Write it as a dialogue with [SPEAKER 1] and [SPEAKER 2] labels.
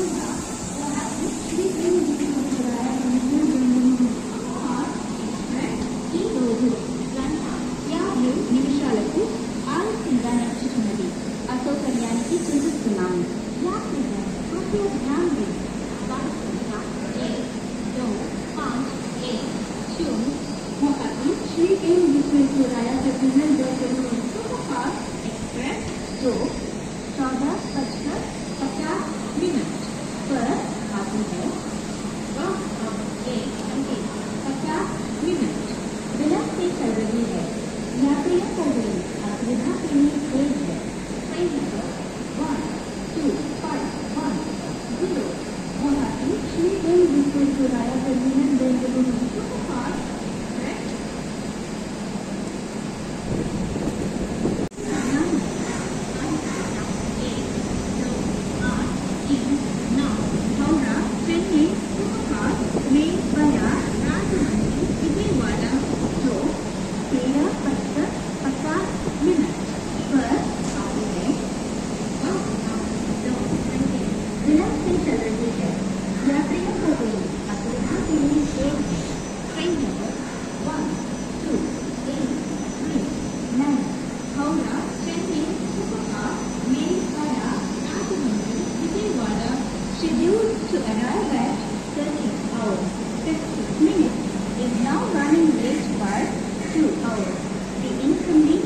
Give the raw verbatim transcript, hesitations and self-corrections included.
[SPEAKER 1] నిమిషాలకు ఆలస్యంగా నడుచుతున్నది. అసౌకర్యానికి చింతిస్తున్నాను. ध्यान दें। बात संख्या एक दो पाँच एक शून्य Mohali Shri M Visvesvaraya terminal superfast express दो चौदह बजकर पचास मिनट पर आती है। वह अब एक घंटे पचास मिनट विलंब से चल रही है। यात्रियों को भी असुविधा के लिए तेज है। Train number one two five one zero Mohali Shri M Visvesvaraya terminal Bengaluru superfast express scheduled to arrive at thirteen hours fifty minutes is now running late by two hours. The inconvenience